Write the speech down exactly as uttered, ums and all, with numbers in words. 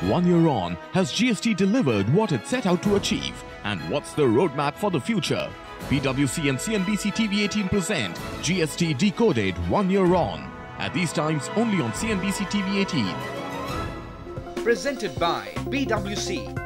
One year on, has G S T delivered what it set out to achieve? And what's the roadmap for the future? PwC and C N B C T V eighteen present G S T Decoded One Year On. At these times only on C N B C T V eighteen. Presented by PwC.